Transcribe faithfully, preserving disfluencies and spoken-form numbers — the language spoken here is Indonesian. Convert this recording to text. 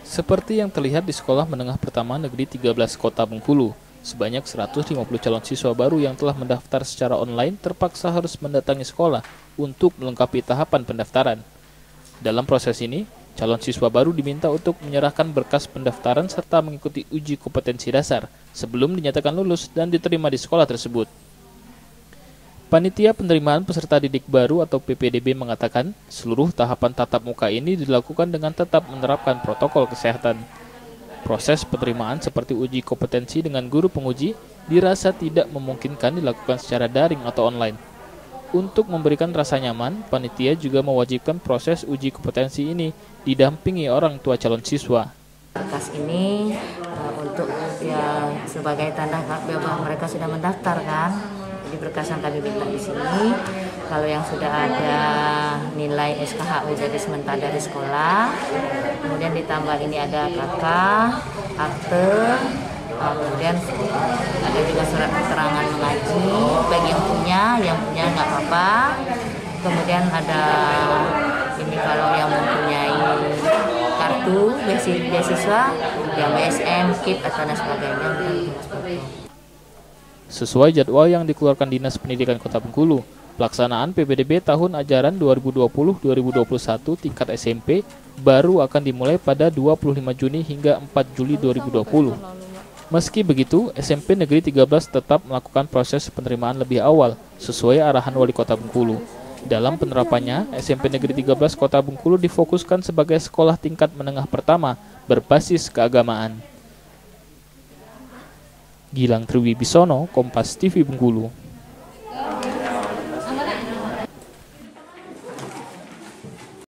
Seperti yang terlihat di Sekolah Menengah Pertama Negeri tiga belas Kota Bengkulu, sebanyak seratus lima puluh calon siswa baru yang telah mendaftar secara online terpaksa harus mendatangi sekolah untuk melengkapi tahapan pendaftaran. Dalam proses ini, calon siswa baru diminta untuk menyerahkan berkas pendaftaran serta mengikuti uji kompetensi dasar sebelum dinyatakan lulus dan diterima di sekolah tersebut. Panitia Penerimaan Peserta Didik Baru atau P P D B mengatakan seluruh tahapan tatap muka ini dilakukan dengan tetap menerapkan protokol kesehatan. Proses penerimaan seperti uji kompetensi dengan guru penguji dirasa tidak memungkinkan dilakukan secara daring atau online. Untuk memberikan rasa nyaman, panitia juga mewajibkan proses uji kompetensi ini didampingi orang tua calon siswa. Berkas ini uh, untuk ya sebagai tanda bahwa mereka sudah mendaftar kan. Jadi berkas yang kami minta di sini, kalau yang sudah ada nilai S K H U jadi sementara dari sekolah, kemudian ditambah ini ada K K, akte, kemudian ada juga surat keterangan mengaji bagi yang punya, yang punya nggak apa-apa. Kemudian ada ini kalau yang mempunyai kartu beasiswa, yang B S M, K I P atau dan sebagainya. Sesuai jadwal yang dikeluarkan Dinas Pendidikan Kota Bengkulu, pelaksanaan P P D B tahun ajaran dua ribu dua puluh dua ribu dua puluh satu tingkat S M P baru akan dimulai pada dua puluh lima Juni hingga empat Juli dua ribu dua puluh. Meski begitu, S M P Negeri tiga belas tetap melakukan proses penerimaan lebih awal sesuai arahan Wali Kota Bengkulu. Dalam penerapannya, S M P Negeri tiga belas Kota Bengkulu difokuskan sebagai sekolah tingkat menengah pertama berbasis keagamaan. Gilang Triwibisono, Kompas T V Bengkulu.